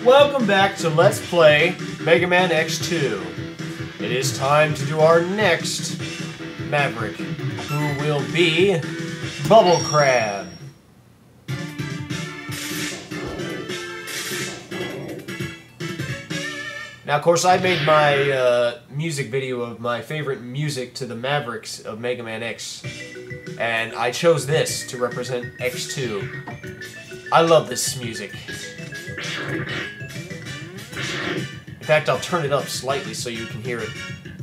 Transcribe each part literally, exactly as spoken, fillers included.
Welcome back to Let's Play Mega Man X two. It is time to do our next Maverick, who will be Bubble Crab. Now, of course, I made my uh, music video of my favorite music to the Mavericks of Mega Man X, and I chose this to represent X two. I love this music. In fact, I'll turn it up slightly so you can hear it.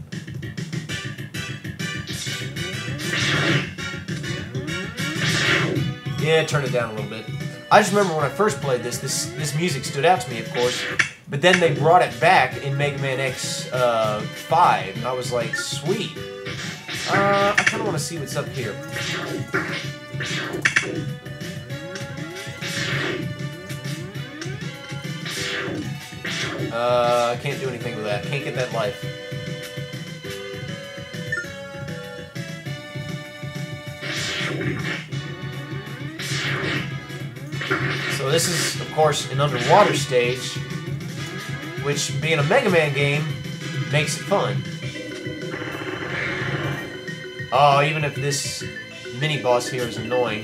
Yeah, turn it down a little bit. I just remember when I first played this, this this music stood out to me, of course. But then they brought it back in Mega Man X uh, five, and I was like, sweet. Uh, I kind of want to see what's up here. Uh, I can't do anything with that. Can't get that life. So this is, of course, an underwater stage, which, being a Mega Man game, makes it fun. Oh, even if this mini-boss here is annoying.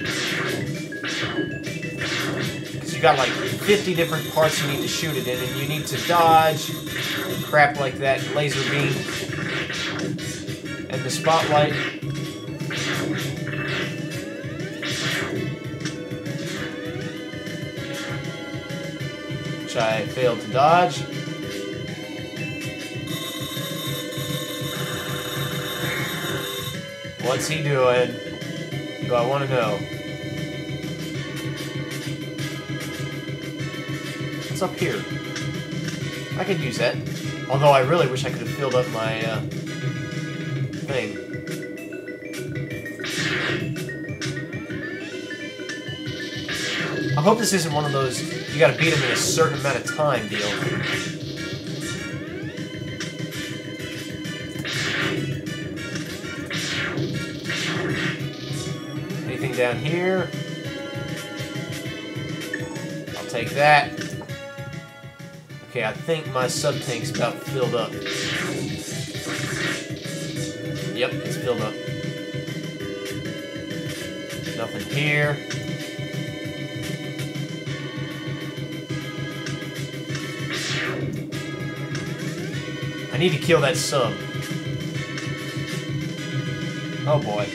Because you got like fifty different parts you need to shoot it in, and you need to dodge crap like that, laser beam, and the spotlight. Which I failed to dodge. What's he doing? Do I want to know? What's up here? I could use that. Although I really wish I could have filled up my uh, thing. I hope this isn't one of those you gotta beat him in a certain amount of time deal. Anything down here? I'll take that. Okay, I think my sub-tank's about filled up. Yep, it's filled up. Nothing here. I need to kill that sub. Oh boy.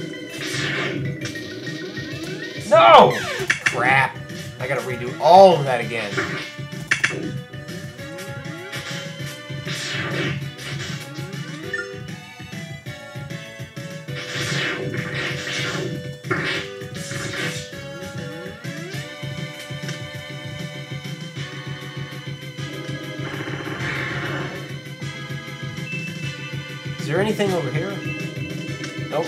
No! Crap. I gotta redo all of that again. Is there anything over here? Nope.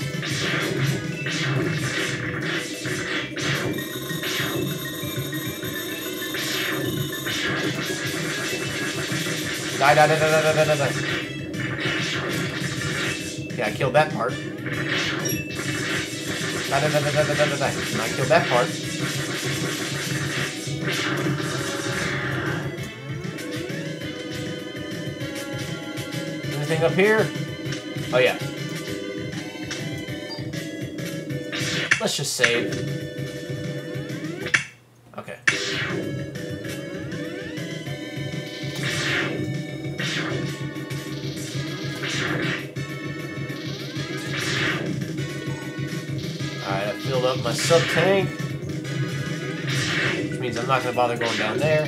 Die, die, die, die, die, die, die, die. Okay, I killed that part. Die, die, die, die, die, die, die, die. And I killed that part. Anything up here? Oh, yeah. Let's just save. Okay. Alright, I filled up my sub-tank. Which means I'm not going to bother going down there.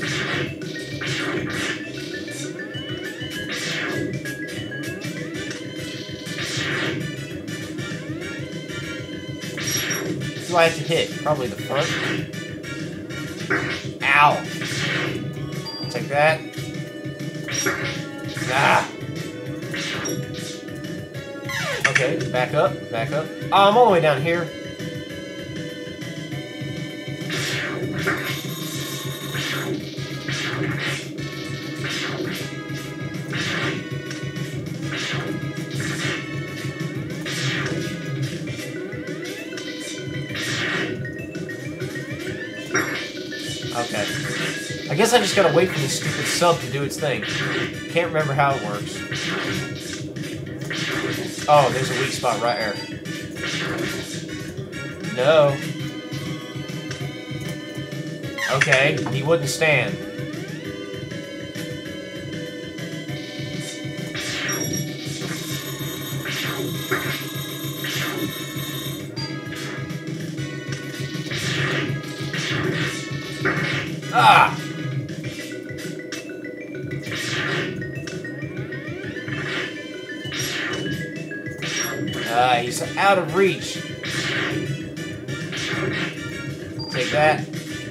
Do I have to hit? Probably the front. Ow! Take that. Ah! Okay, back up, back up. Oh, I'm all the way down here. Okay. I guess I just gotta wait for this stupid sub to do its thing. Can't remember how it works. Oh, there's a weak spot right there. No. Okay, he wouldn't stand. Ah! Ah, he's out of reach. Take that.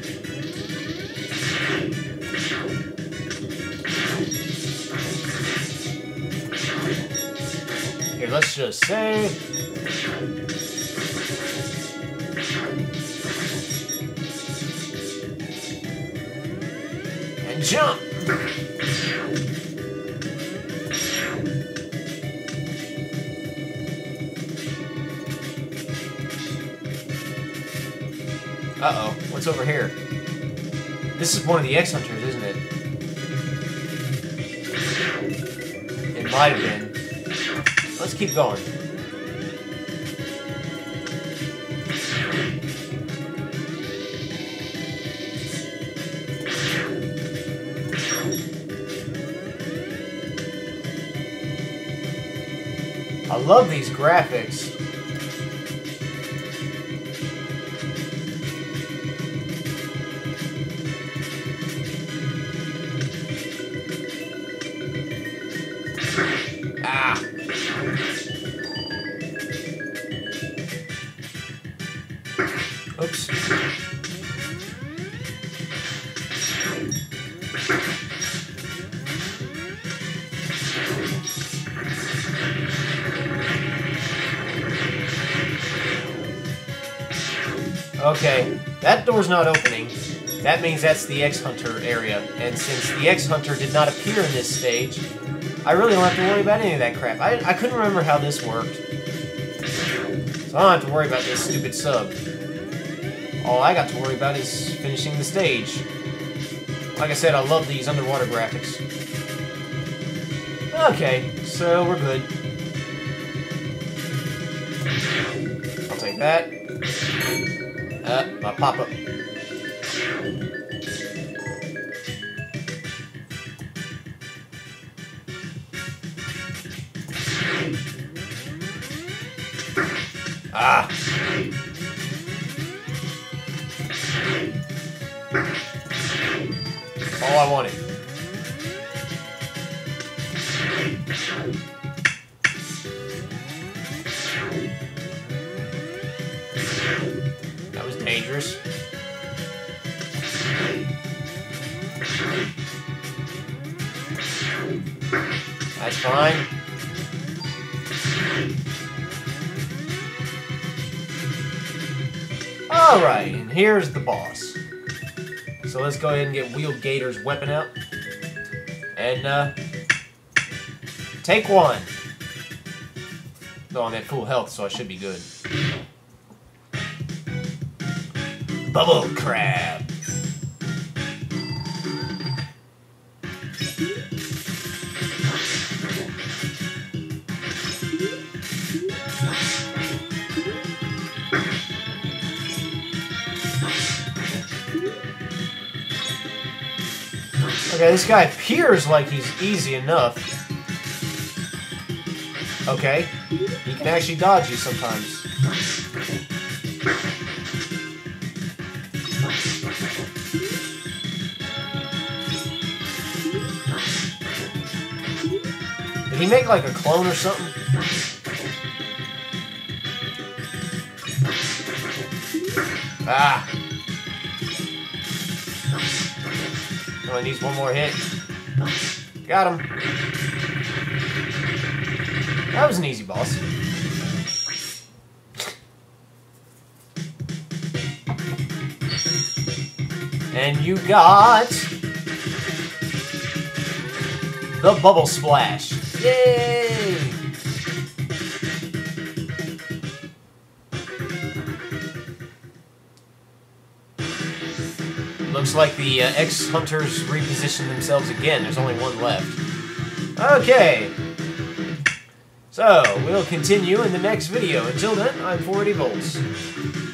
Here, let's just say... and jump! Uh-oh, what's over here? This is one of the X-Hunters, isn't it? It might have been. Let's keep going. I love these graphics. Ah. Oops. Okay, that door's not opening. That means that's the X-Hunter area. And since the X-Hunter did not appear in this stage, I really don't have to worry about any of that crap. I, I couldn't remember how this worked. So I don't have to worry about this stupid sub. All I got to worry about is finishing the stage. Like I said, I love these underwater graphics. Okay, so we're good. I'll take that. Uh, my pop-up. Ah! All I wanted. That was dangerous. That's fine. Alright, and here's the boss. So let's go ahead and get Wheel Gator's weapon out. And, uh... take one. Though I'm at full health, so I should be good. Bubble Crab. Okay, this guy appears like he's easy enough. Okay, he can actually dodge you sometimes. Did he make like a clone or something? Ah! Only needs one more hit. Got him. That was an easy boss. And you got the Bubble Splash. Yay! looks like the uh, X-Hunters repositioned themselves again. There's only one left. Okay. So, we'll continue in the next video. Until then, I'm four eighty volts.